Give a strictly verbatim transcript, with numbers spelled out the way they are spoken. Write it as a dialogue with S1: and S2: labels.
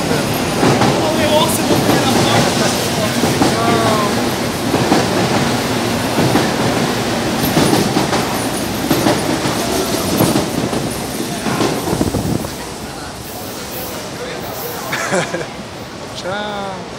S1: Olha o osso, eu vou comer a porta.
S2: Tchau.